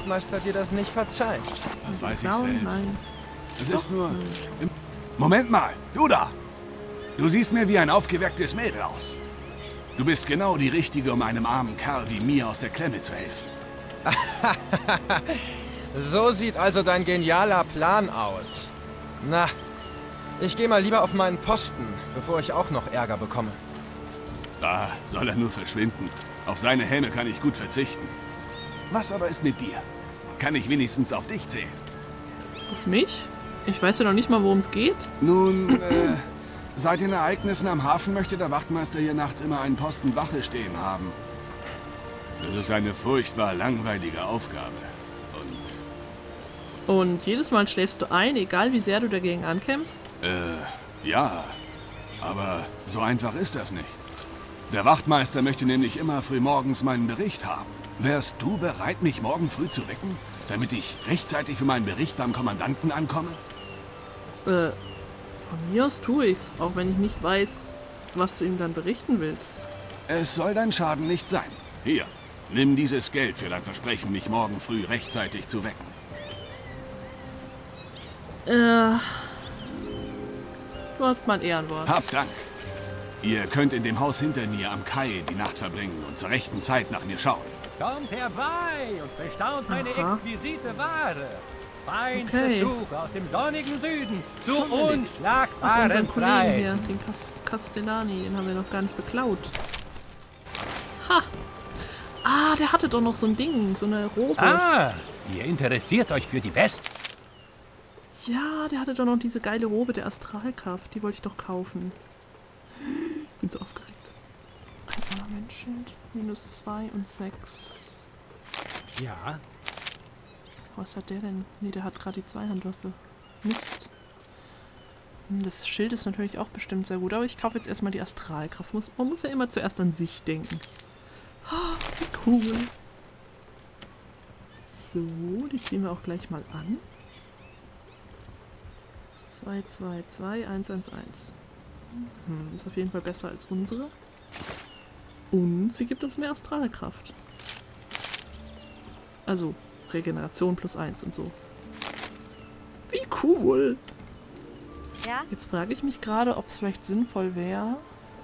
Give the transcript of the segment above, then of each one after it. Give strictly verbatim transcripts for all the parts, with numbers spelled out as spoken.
Wachtmeister dir das nicht verzeihen. Das weiß ich Blauen? selbst. Nein. Es ist nur... Im Moment mal, du da! Du siehst mir wie ein aufgewecktes Mädel aus. Du bist genau die Richtige, um einem armen Kerl wie mir aus der Klemme zu helfen. So sieht also dein genialer Plan aus. Na, ich gehe mal lieber auf meinen Posten, bevor ich auch noch Ärger bekomme. Da soll er nur verschwinden. Auf seine Helme kann ich gut verzichten. Was aber ist mit dir? Kann ich wenigstens auf dich zählen? Auf mich? Ich weiß ja noch nicht mal, worum es geht. Nun, äh, seit den Ereignissen am Hafen möchte der Wachtmeister hier nachts immer einen Posten Wache stehen haben. Das ist eine furchtbar langweilige Aufgabe. Und... Und jedes Mal schläfst du ein, egal wie sehr du dagegen ankämpfst? Äh, ja. Aber so einfach ist das nicht. Der Wachtmeister möchte nämlich immer früh morgens meinen Bericht haben. Wärst du bereit, mich morgen früh zu wecken, damit ich rechtzeitig für meinen Bericht beim Kommandanten ankomme? Äh, von mir aus tue ich's, auch wenn ich nicht weiß, was du ihm dann berichten willst. Es soll dein Schaden nicht sein. Hier, nimm dieses Geld für dein Versprechen, mich morgen früh rechtzeitig zu wecken. Äh, du hast mein Ehrenwort. Hab Dank. Ihr könnt in dem Haus hinter mir am Kai die Nacht verbringen und zur rechten Zeit nach mir schauen. Kommt herbei und bestaunt meine Aha. exquisite Ware. Feinstes Okay. Tuch aus dem sonnigen Süden zu Schon erledigt. Ach, unschlagbaren unseren Kollegen hier, Preisen. den Cas Castellani, den haben wir noch gar nicht beklaut. Ha! Ah, der hatte doch noch so ein Ding, so eine Robe. Ah, ihr interessiert euch für die Besten. Ja, der hatte doch noch diese geile Robe der Astralkraft. Die wollte ich doch kaufen. Ich bin so aufgeregt. Ein Ornamentschild. Minus zwei und sechs. Ja, Was hat der denn? Nee, der hat gerade die Zweihandwaffe. Mist. Hm, Das Schild ist natürlich auch bestimmt sehr gut, aber ich kaufe jetzt erstmal die Astralkraft. Muss, man muss ja immer zuerst an sich denken. Oh, wie cool. So, die ziehen wir auch gleich mal an. zwei, zwei, zwei, eins, eins, eins. Hm, ist auf jeden Fall besser als unsere. Und sie gibt uns mehr Astralkraft. Also, Regeneration plus eins und so. Wie cool! Ja? Jetzt frage ich mich gerade, ob es vielleicht sinnvoll wäre.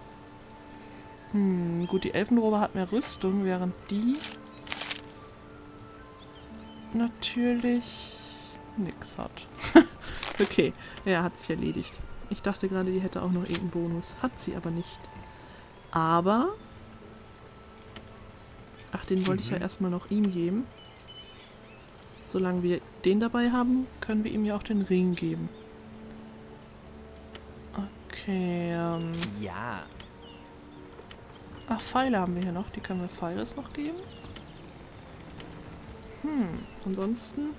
Hm, gut, die Elfenrobe hat mehr Rüstung, während die natürlich nix hat. Okay, ja, hat sich erledigt. Ich dachte gerade, die hätte auch noch irgendeinen Bonus. Hat sie aber nicht. Aber... Ach, den wollte ich ja erstmal noch ihm geben. Solange wir den dabei haben, können wir ihm ja auch den Ring geben. Okay, ähm... ja. Ach, Pfeile haben wir hier noch. Die können wir Pfeiles noch geben. Hm, ansonsten...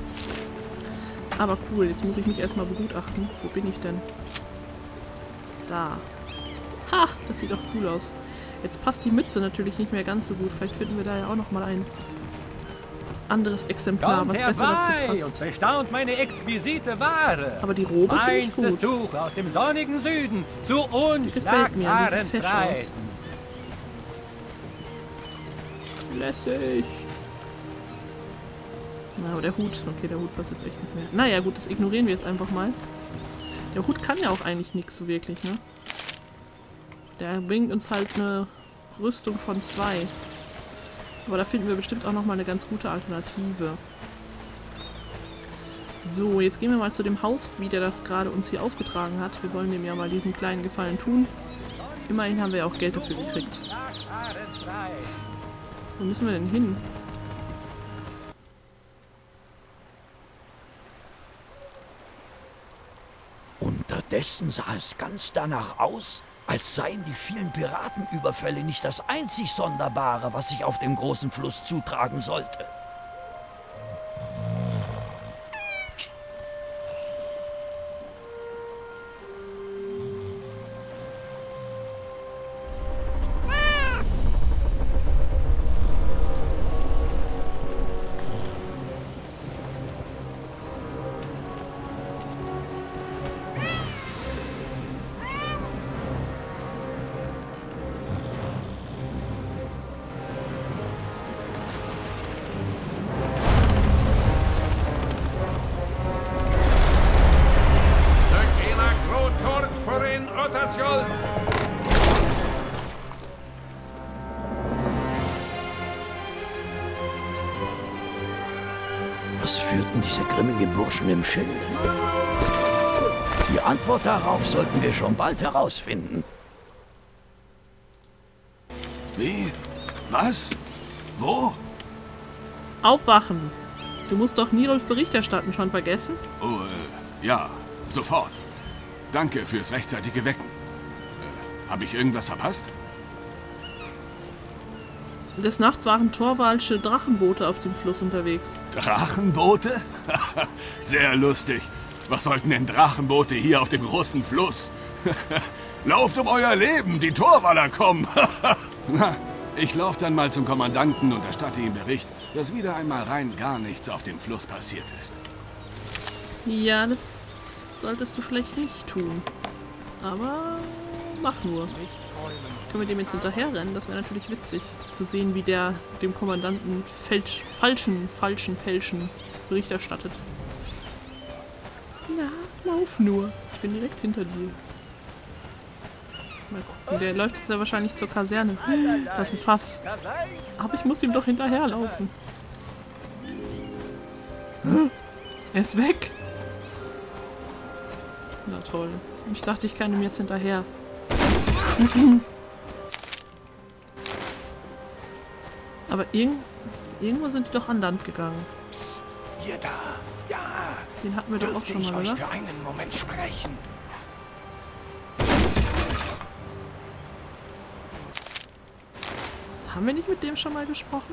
Aber cool, jetzt muss ich mich erstmal begutachten. Wo bin ich denn? Da. Ha, das sieht doch cool aus. Jetzt passt die Mütze natürlich nicht mehr ganz so gut. Vielleicht finden wir da ja auch noch mal ein anderes Exemplar, Kommt was besser dazu herbei und passt. bestaunt meine exquisite Ware. Aber die Robe finde ich Feinstes gut. Tuch aus dem sonnigen Süden zu Die gefällt mir, die unschlagbaren sieht fesch aus. Preisen. Lässig. Na, aber der Hut. Okay, der Hut passt jetzt echt nicht mehr. Naja, gut, das ignorieren wir jetzt einfach mal. Der Hut kann ja auch eigentlich nichts so wirklich, ne? Der bringt uns halt eine Rüstung von zwei. Aber da finden wir bestimmt auch nochmal eine ganz gute Alternative. So, jetzt gehen wir mal zu dem Haus, wie der das gerade uns hier aufgetragen hat. Wir wollen dem ja mal diesen kleinen Gefallen tun. Immerhin haben wir ja auch Geld dafür gekriegt. Unschlagbaren Preisen. Wo müssen wir denn hin? Unterdessen sah es ganz danach aus, als seien die vielen Piratenüberfälle nicht das einzig Sonderbare, was sich auf dem großen Fluss zutragen sollte. Was führten diese grimmigen Burschen im Schilde? Die Antwort darauf sollten wir schon bald herausfinden. Wie? Was? Wo? Aufwachen! Du musst doch Nirolf Bericht erstatten, schon vergessen? Oh, äh, ja, sofort. Danke fürs rechtzeitige Wecken. Äh, habe ich irgendwas verpasst? Des Nachts waren Thorwaldsche Drachenboote auf dem Fluss unterwegs. Drachenboote? Sehr lustig. Was sollten denn Drachenboote hier auf dem großen Fluss? Lauft um euer Leben, die Thorwaller kommen. Na, ich lauf dann mal zum Kommandanten und erstatte ihm Bericht, dass wieder einmal rein gar nichts auf dem Fluss passiert ist. Ja, das solltest du vielleicht nicht tun. Aber mach nur. Können wir dem jetzt hinterherrennen? Das wäre natürlich witzig, zu sehen, wie der dem Kommandanten Fälsch, falschen, falschen, falschen Bericht erstattet. Na, lauf nur. Ich bin direkt hinter dir. Mal gucken, der läuft jetzt ja wahrscheinlich zur Kaserne. Das ist ein Fass. Aber ich muss ihm doch hinterherlaufen. Er ist weg. Na toll. Ich dachte, ich kann ihm jetzt hinterher. Aber irg irgendwo sind die doch an Land gegangen. Psst, ihr da. Ja. Den hatten wir doch auch schon mal, oder? Für einen Moment sprechen. Haben wir nicht mit dem schon mal gesprochen?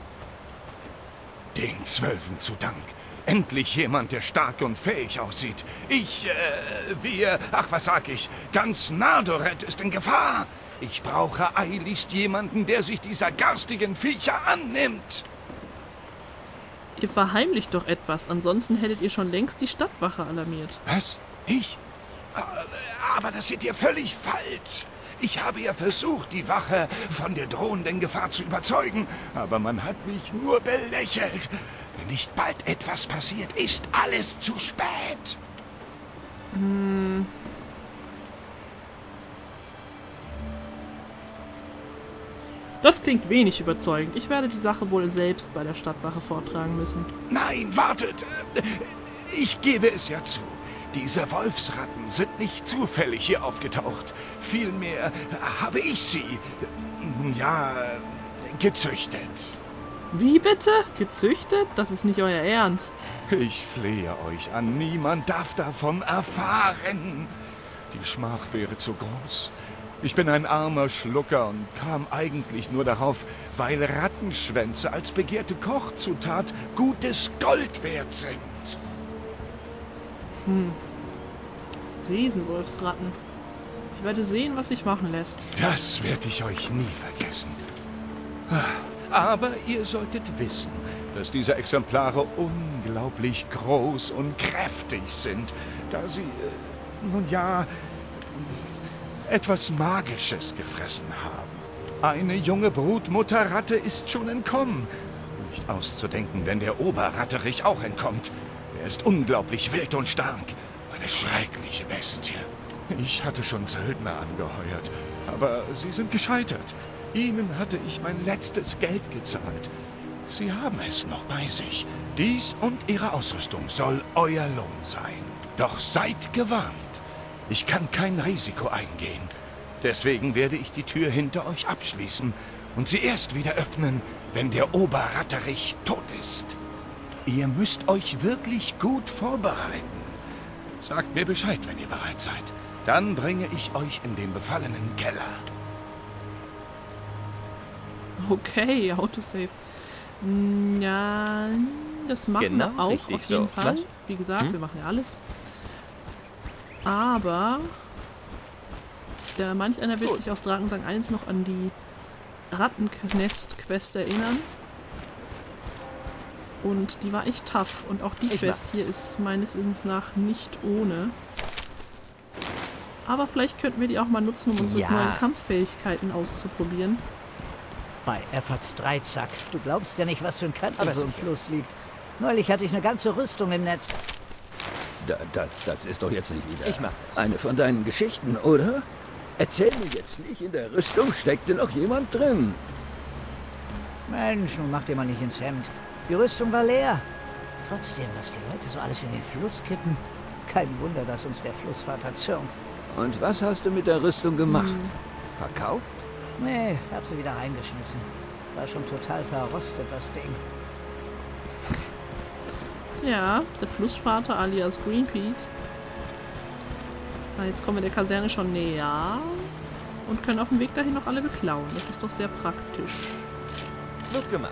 Den Zwölfen zu Dank. Endlich jemand, der stark und fähig aussieht. Ich, äh, wir, ach, was sag ich? Ganz Nardoret ist in Gefahr. Ich brauche eiligst jemanden, der sich dieser garstigen Viecher annimmt. Ihr verheimlicht doch etwas, ansonsten hättet ihr schon längst die Stadtwache alarmiert. Was? Ich? Aber das seht ihr völlig falsch. Ich habe ja versucht, die Wache von der drohenden Gefahr zu überzeugen, aber man hat mich nur belächelt. Wenn nicht bald etwas passiert, ist alles zu spät. Hm. Das klingt wenig überzeugend. Ich werde die Sache wohl selbst bei der Stadtwache vortragen müssen. Nein, wartet! Ich gebe es ja zu. Diese Wolfsratten sind nicht zufällig hier aufgetaucht. Vielmehr habe ich sie, nun ja, gezüchtet. Wie bitte? Gezüchtet? Das ist nicht euer Ernst. Ich flehe euch an, niemand darf davon erfahren. Die Schmach wäre zu groß. Ich bin ein armer Schlucker und kam eigentlich nur darauf, weil Rattenschwänze als begehrte Kochzutat gutes Gold wert sind. Hm. Riesenwolfsratten. Ich werde sehen, was sich machen lässt. Das werde ich euch nie vergessen. Aber ihr solltet wissen, dass diese Exemplare unglaublich groß und kräftig sind, da sie, äh, nun ja, etwas Magisches gefressen haben. Eine junge Brutmutterratte ist schon entkommen. Nicht auszudenken, wenn der Oberratterich auch entkommt. Er ist unglaublich wild und stark. Eine schreckliche Bestie. Ich hatte schon Söldner angeheuert, aber sie sind gescheitert. Ihnen hatte ich mein letztes Geld gezahlt. Sie haben es noch bei sich. Dies und Ihre Ausrüstung soll euer Lohn sein. Doch seid gewarnt. Ich kann kein Risiko eingehen. Deswegen werde ich die Tür hinter euch abschließen und sie erst wieder öffnen, wenn der Oberratterich tot ist. Ihr müsst euch wirklich gut vorbereiten. Sagt mir Bescheid, wenn ihr bereit seid. Dann bringe ich euch in den befallenen Keller. Okay, Autosave. Ja, das machen Genau, wir auch richtig auf jeden so. Fall. Was? Wie gesagt, Hm? wir machen ja alles. Aber der manch einer wird sich aus Drakensang eins noch an die Rattennest-Quest erinnern. Und die war echt tough. Und auch die Ich Quest hier ist meines Wissens nach nicht ohne. Aber vielleicht könnten wir die auch mal nutzen, um unsere Ja. neuen Kampffähigkeiten auszuprobieren. Bei Efforts Dreizack. Du glaubst ja nicht, was für ein Kanten Aber so im Fluss liegt. Neulich hatte ich eine ganze Rüstung im Netz. Da, da, das ist doch jetzt nicht wieder Ich mach eine von deinen Geschichten, oder? Erzähl mir jetzt nicht, in der Rüstung steckte noch jemand drin. Mensch, nun mach dir mal nicht ins Hemd. Die Rüstung war leer. Trotzdem, dass die Leute so alles in den Fluss kippen. Kein Wunder, dass uns der Flussvater zürnt. Und was hast du mit der Rüstung gemacht? Hm. Verkauft? Nee, hab sie wieder reingeschmissen. War schon total verrostet, das Ding. Ja, der Flussvater alias Greenpeace. Ah, jetzt kommen wir der Kaserne schon näher und können auf dem Weg dahin noch alle beklauen. Das ist doch sehr praktisch. Gut gemacht.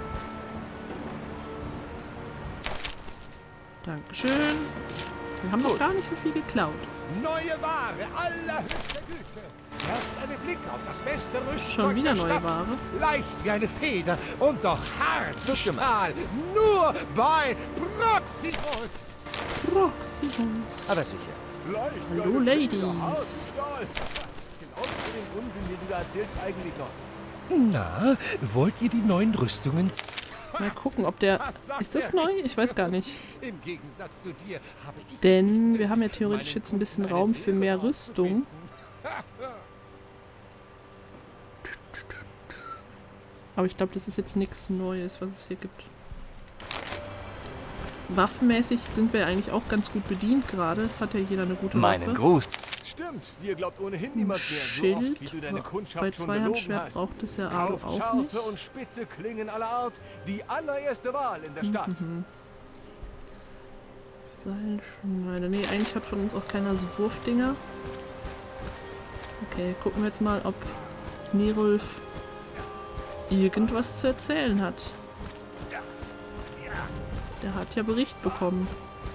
Dankeschön. Wir haben noch gar nicht so viel geklaut. Neue Ware allerhöchster Güte. Werft einen Blick auf das beste Rüstzeug Schon wieder der neue Stadt. Ware. Leicht wie eine Feder und doch hart wie Stahl. Nur bei Proximus. Proximus. Aber sicher. Leicht wie Hallo, eine Ladies. Feder, hart wie Stahl. Glaubst du den Unsinn, den du da erzählst, eigentlich noch? Na, wollt ihr die neuen Rüstungen? Mal gucken, ob der... Das sagt Ist das er. neu? Ich weiß gar nicht. Im Gegensatz zu dir habe ich es Denn nicht wir haben ja nötig, theoretisch meinen jetzt ein bisschen Kunden Raum eine für mehr Lehre Rüstung. aufzubinden. Aber ich glaube, das ist jetzt nichts Neues, was es hier gibt. Waffenmäßig sind wir eigentlich auch ganz gut bedient gerade. Es hat ja jeder eine gute Meinen Waffe. Gruß. Stimmt, dir glaubt ohnehin niemand mehr so Schild. oft, wie du deine Bei Kundschaft schon belogen Zweihandschwert hast. braucht es ja aber Kauf auch scharfe nicht. und spitze Klingen aller Art, die allererste Wahl in der Stadt. Mhm. Seilschneider. Nee, eigentlich hat von uns auch keiner so Wurfdinger. Okay, gucken wir jetzt mal, ob Nirulf irgendwas zu erzählen hat. Der hat ja Bericht bekommen.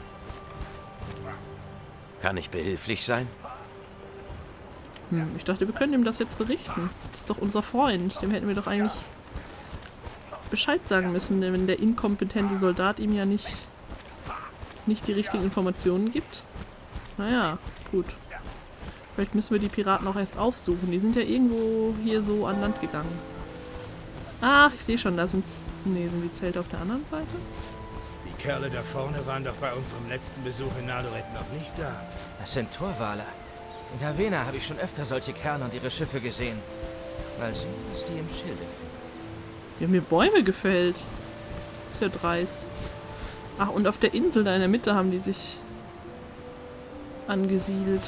Kann ich behilflich sein? Hm, ich dachte, wir können ihm das jetzt berichten. Das ist doch unser Freund. Dem hätten wir doch eigentlich Bescheid sagen müssen, denn wenn der inkompetente Soldat ihm ja nicht, nicht die richtigen Informationen gibt. Naja, gut. Vielleicht müssen wir die Piraten auch erst aufsuchen. Die sind ja irgendwo hier so an Land gegangen. Ach, ich sehe schon, da sind... Nee, sind die Zelte auf der anderen Seite? Die Kerle da vorne waren doch bei unserem letzten Besuch in Nadoret noch nicht da. Das sind Torwale. In Havena habe ich schon öfter solche Kerle und ihre Schiffe gesehen. Als uns die im Schilde führen. Die haben mir Bäume gefällt. Ist ja dreist. Ach, und auf der Insel da in der Mitte haben die sich angesiedelt.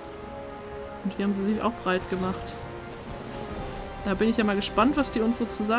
Und hier haben sie sich auch breit gemacht. Da bin ich ja mal gespannt, was die uns so zu sagen